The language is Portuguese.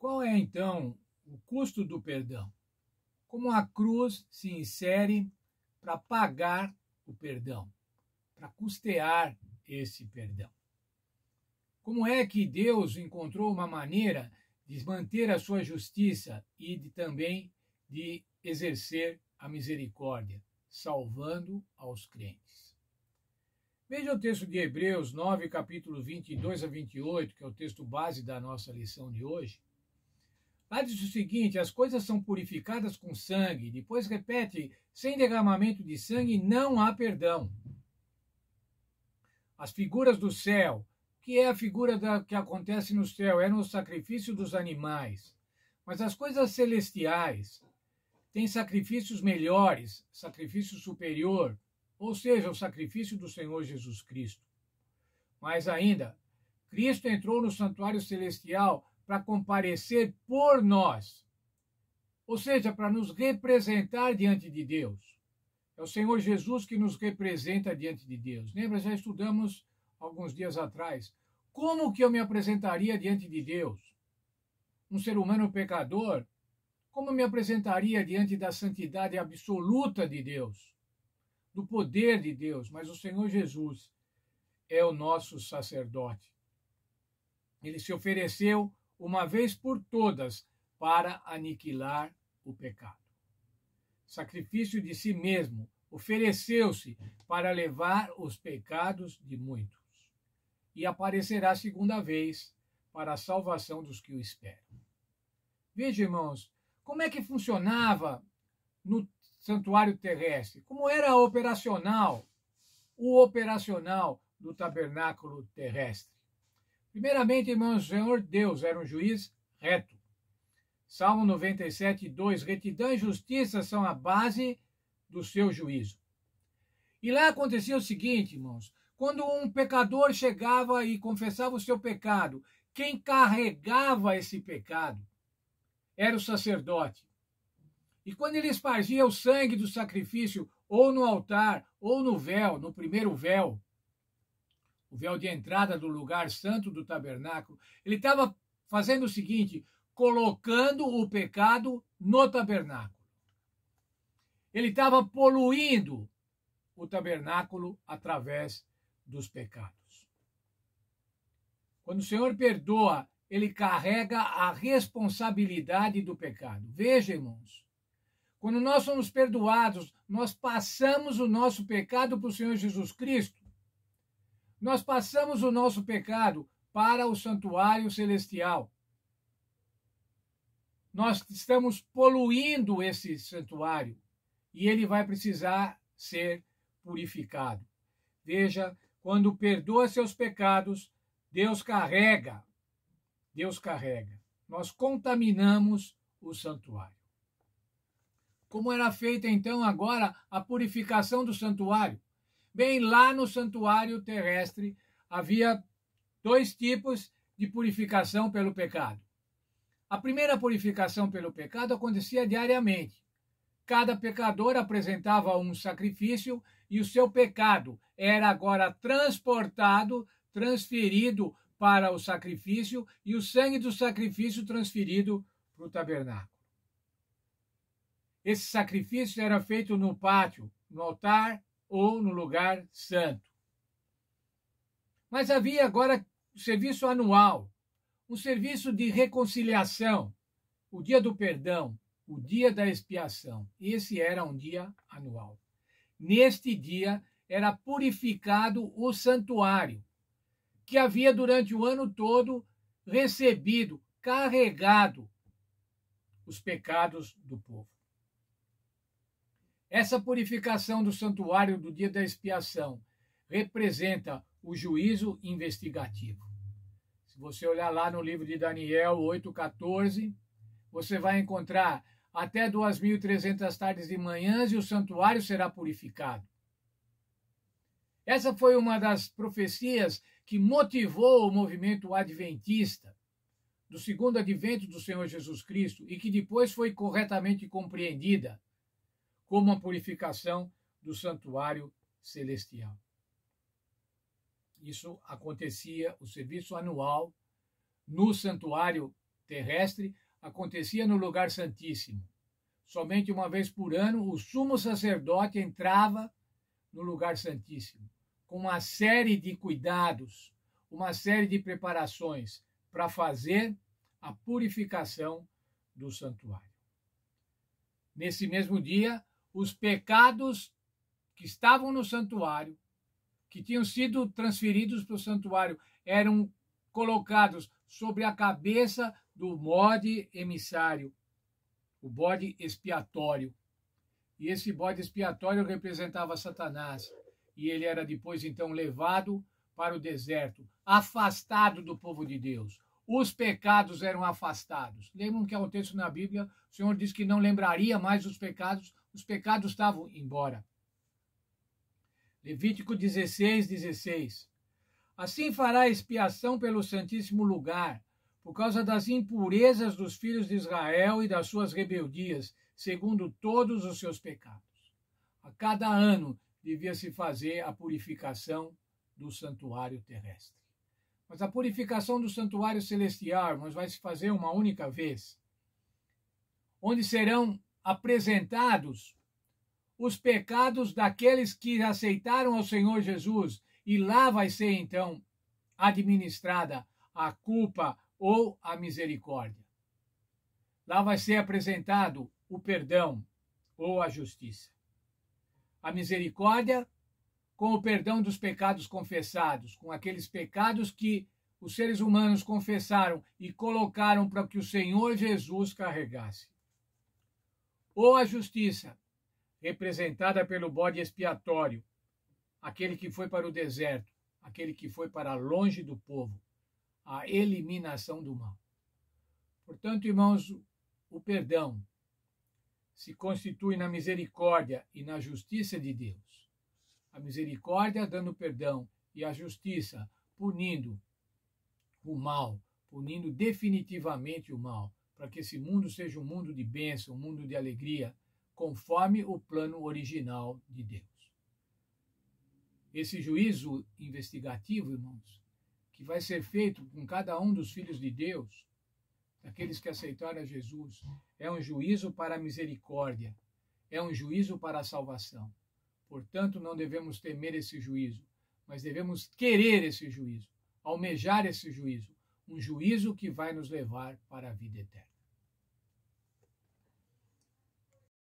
qual é então o custo do perdão? Como a cruz se insere para pagar o perdão, para custear esse perdão? Como é que Deus encontrou uma maneira de manter a sua justiça e também de exercer a misericórdia, salvando aos crentes? Veja o texto de Hebreus 9, capítulo 22 a 28, que é o texto base da nossa lição de hoje. Lá diz o seguinte: as coisas são purificadas com sangue. Depois repete: sem derramamento de sangue não há perdão. As figuras do céu. O que é a figura que acontece no céu? É no sacrifício dos animais. Mas as coisas celestiais têm sacrifícios melhores, sacrifício superior, ou seja, o sacrifício do Senhor Jesus Cristo. Mais ainda, Cristo entrou no santuário celestial para comparecer por nós, ou seja, para nos representar diante de Deus. É o Senhor Jesus que nos representa diante de Deus. Lembra, já estudamos alguns dias atrás. Como que eu me apresentaria diante de Deus? Um ser humano pecador? Como eu me apresentaria diante da santidade absoluta de Deus? Do poder de Deus? Mas o Senhor Jesus é o nosso sacerdote. Ele se ofereceu uma vez por todas para aniquilar o pecado. Sacrifício de si mesmo, ofereceu-se para levar os pecados de muitos. E aparecerá segunda vez para a salvação dos que o esperam. Veja, irmãos, como é que funcionava no santuário terrestre? Como era o operacional do tabernáculo terrestre? Primeiramente, irmãos, o Senhor Deus era um juiz reto. Salmo 97, 2, retidão e justiça são a base do seu juízo. E lá acontecia o seguinte, irmãos, quando um pecador chegava e confessava o seu pecado, quem carregava esse pecado era o sacerdote. E quando ele espargia o sangue do sacrifício, ou no altar, ou no véu, no primeiro véu, o véu de entrada do lugar santo do tabernáculo, ele estava fazendo o seguinte: colocando o pecado no tabernáculo. Ele estava poluindo o tabernáculo através dos pecados. Quando o Senhor perdoa, ele carrega a responsabilidade do pecado. Veja, irmãos, quando nós somos perdoados, nós passamos o nosso pecado para o Senhor Jesus Cristo. Nós passamos o nosso pecado para o santuário celestial. Nós estamos poluindo esse santuário e ele vai precisar ser purificado. Veja, quando perdoa seus pecados, Deus carrega. Nós contaminamos o santuário. Como era feita então agora a purificação do santuário? Bem, lá no santuário terrestre havia dois tipos de purificação pelo pecado. A primeira purificação pelo pecado acontecia diariamente. Cada pecador apresentava um sacrifício e o seu pecado era agora transferido para o sacrifício e o sangue do sacrifício transferido para o tabernáculo. Esse sacrifício era feito no pátio, no altar ou no lugar santo. Mas havia agora o serviço anual, um serviço de reconciliação, o dia do perdão, o dia da expiação. Esse era um dia anual. Neste dia era purificado o santuário, que havia durante o ano todo recebido, carregado os pecados do povo. Essa purificação do santuário do dia da expiação representa o juízo investigativo. Se você olhar lá no livro de Daniel 8,14, você vai encontrar até 2.300 tardes e manhãs e o santuário será purificado. Essa foi uma das profecias que motivou o movimento adventista do segundo advento do Senhor Jesus Cristo e que depois foi corretamente compreendida como a purificação do santuário celestial. Isso acontecia, o serviço anual no santuário terrestre acontecia no lugar santíssimo. Somente uma vez por ano, o sumo sacerdote entrava no lugar santíssimo, com uma série de cuidados, uma série de preparações para fazer a purificação do santuário. Nesse mesmo dia, os pecados que estavam no santuário, que tinham sido transferidos para o santuário, eram colocados sobre a cabeça do bode emissário, o bode expiatório. E esse bode expiatório representava Satanás. E ele era depois, então, levado para o deserto, afastado do povo de Deus. Os pecados eram afastados. Lembram que há um texto na Bíblia, o Senhor diz que não lembraria mais os pecados estavam embora. Levítico 16:16. Assim fará expiação pelo Santíssimo Lugar, por causa das impurezas dos filhos de Israel e das suas rebeldias, segundo todos os seus pecados. A cada ano devia-se fazer a purificação do santuário terrestre. Mas a purificação do santuário celestial, irmãos, vai se fazer uma única vez, onde serão apresentados os pecados daqueles que aceitaram ao Senhor Jesus, e lá vai ser, então, administrada a culpa ou a misericórdia. Lá vai ser apresentado o perdão ou a justiça. A misericórdia com o perdão dos pecados confessados, com aqueles pecados que os seres humanos confessaram e colocaram para que o Senhor Jesus carregasse. Ou a justiça, representada pelo bode expiatório, aquele que foi para o deserto, aquele que foi para longe do povo, a eliminação do mal. Portanto, irmãos, o perdão se constitui na misericórdia e na justiça de Deus. A misericórdia dando perdão e a justiça punindo o mal, punindo definitivamente o mal, para que esse mundo seja um mundo de bênção, um mundo de alegria, conforme o plano original de Deus. Esse juízo investigativo, irmãos, que vai ser feito com cada um dos filhos de Deus, daqueles que aceitaram a Jesus, é um juízo para a misericórdia, é um juízo para a salvação. Portanto, não devemos temer esse juízo, mas devemos querer esse juízo, almejar esse juízo, um juízo que vai nos levar para a vida eterna.